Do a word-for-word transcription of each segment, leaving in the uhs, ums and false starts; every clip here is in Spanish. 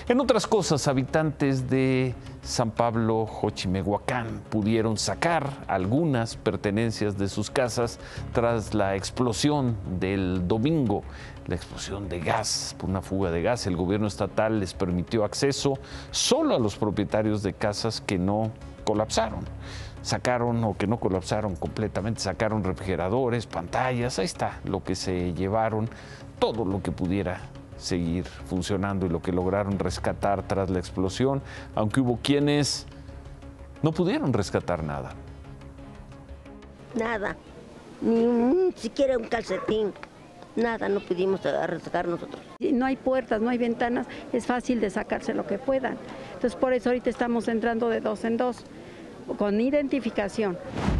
En otras cosas, habitantes de San Pablo, Xochimehuacán, pudieron sacar algunas pertenencias de sus casas tras la explosión del domingo, la explosión de gas, por una fuga de gas. El gobierno estatal les permitió acceso solo a los propietarios de casas que no colapsaron. Sacaron o que no colapsaron completamente, sacaron refrigeradores, pantallas, ahí está lo que se llevaron, todo lo que pudiera seguir funcionando y lo que lograron rescatar tras la explosión, aunque hubo quienes no pudieron rescatar nada. Nada, ni, ni siquiera un calcetín, nada, no pudimos rescatar nosotros. No hay puertas, no hay ventanas, es fácil de sacarse lo que puedan. Entonces por eso ahorita estamos entrando de dos en dos, con identificación.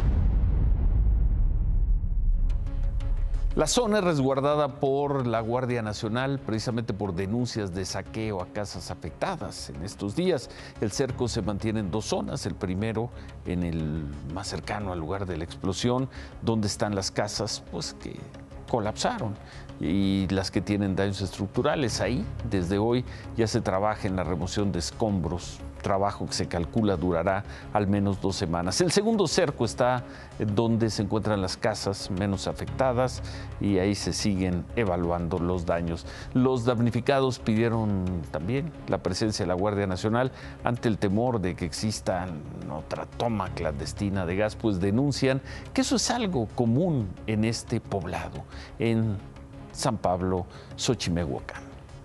La zona es resguardada por la Guardia Nacional precisamente por denuncias de saqueo a casas afectadas. En estos días el cerco se mantiene en dos zonas, el primero en el más cercano al lugar de la explosión, donde están las casas pues que colapsaron y las que tienen daños estructurales. Ahí desde hoy ya se trabaja en la remoción de escombros, trabajo que se calcula durará al menos dos semanas. El segundo cerco está donde se encuentran las casas menos afectadas y ahí se siguen evaluando los daños. Los damnificados pidieron también la presencia de la Guardia Nacional ante el temor de que exista otra toma clandestina de gas, pues denuncian que eso es algo común en este poblado, en San Pablo, Xochimehuacán.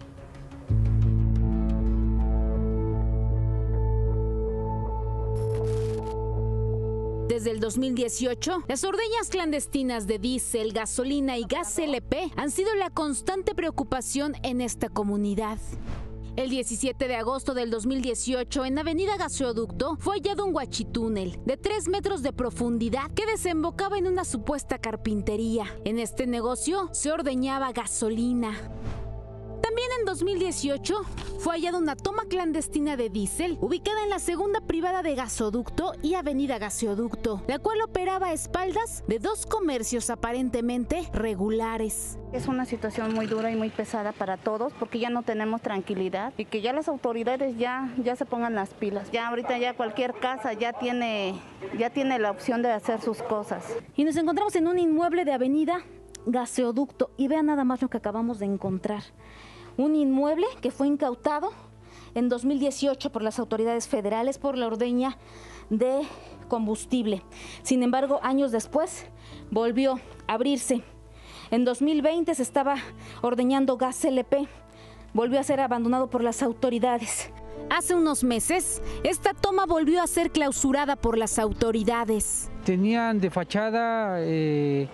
Desde el dos mil dieciocho, las ordeñas clandestinas de diésel, gasolina y gas L P han sido la constante preocupación en esta comunidad. El diecisiete de agosto del dos mil dieciocho, en Avenida Gasoducto, fue hallado un huachitúnel de tres metros de profundidad que desembocaba en una supuesta carpintería. En este negocio se ordeñaba gasolina. También en dos mil dieciocho fue hallada una toma clandestina de diésel ubicada en la segunda privada de Gasoducto y Avenida Gasoducto, la cual operaba a espaldas de dos comercios aparentemente regulares. Es una situación muy dura y muy pesada para todos porque ya no tenemos tranquilidad y que ya las autoridades ya, ya se pongan las pilas. Ya ahorita ya cualquier casa ya tiene, ya tiene la opción de hacer sus cosas. Y nos encontramos en un inmueble de Avenida Gasoducto y vean nada más lo que acabamos de encontrar. Un inmueble que fue incautado en dos mil dieciocho por las autoridades federales por la ordeña de combustible. Sin embargo, años después volvió a abrirse. En dos mil veinte se estaba ordeñando gas L P. Volvió a ser abandonado por las autoridades. Hace unos meses, esta toma volvió a ser clausurada por las autoridades. Tenían de fachada... Eh...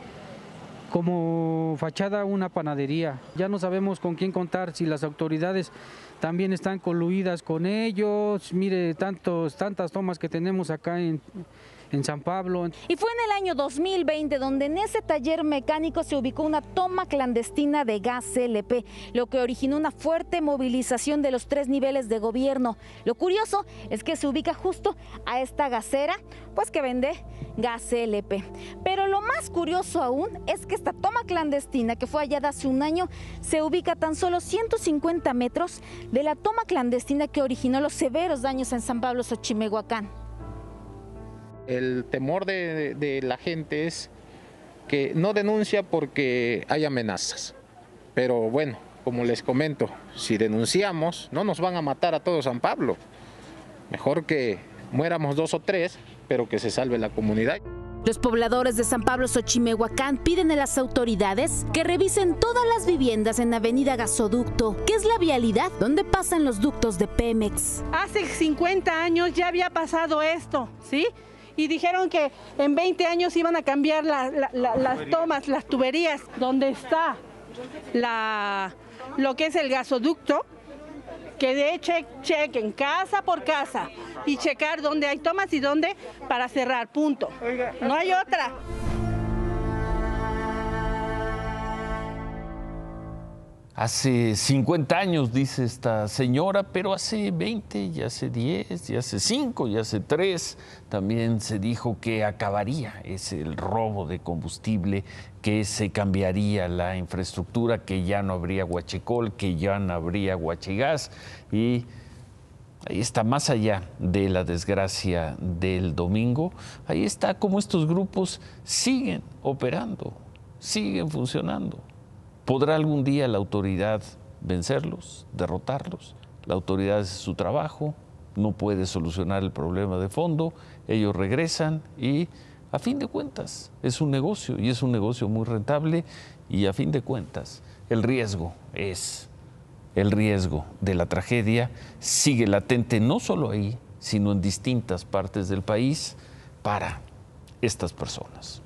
como fachada una panadería. Ya no sabemos con quién contar, si las autoridades también están coluidas con ellos. Mire, tantos, tantas tomas que tenemos acá en, en San Pablo. Y fue en el año dos mil veinte donde en ese taller mecánico se ubicó una toma clandestina de gas L P, lo que originó una fuerte movilización de los tres niveles de gobierno. Lo curioso es que se ubica justo a esta gasera, pues que vende gas L P. Pero lo más curioso aún es que esta toma clandestina que fue hallada hace un año se ubica a tan solo ciento cincuenta metros de la toma clandestina que originó los severos daños en San Pablo, Xochimehuacán. El temor de, de, de la gente es que no denuncia porque hay amenazas. Pero bueno, como les comento, si denunciamos no nos van a matar a todo San Pablo. Mejor que muéramos dos o tres, pero que se salve la comunidad. Los pobladores de San Pablo, Xochimehuacán piden a las autoridades que revisen todas las viviendas en Avenida Gasoducto, que es la vialidad donde pasan los ductos de Pemex. Hace cincuenta años ya había pasado esto, ¿sí? Y dijeron que en veinte años iban a cambiar la, la, la, las tomas, las tuberías, donde está la, lo que es el gasoducto, que de che, chequen casa por casa y checar dónde hay tomas y dónde para cerrar, punto. No hay otra. hace cincuenta años, dice esta señora, pero hace veinte, y hace diez, y hace cinco, y hace tres, también se dijo que acabaría ese el robo de combustible, que se cambiaría la infraestructura, que ya no habría huachicol, que ya no habría huachigas, y ahí está, más allá de la desgracia del domingo, ahí está cómo estos grupos siguen operando, siguen funcionando. ¿Podrá algún día la autoridad vencerlos, derrotarlos? La autoridad hace su trabajo, no puede solucionar el problema de fondo, ellos regresan y a fin de cuentas es un negocio y es un negocio muy rentable y a fin de cuentas el riesgo es, el riesgo de la tragedia sigue latente no solo ahí, sino en distintas partes del país para estas personas.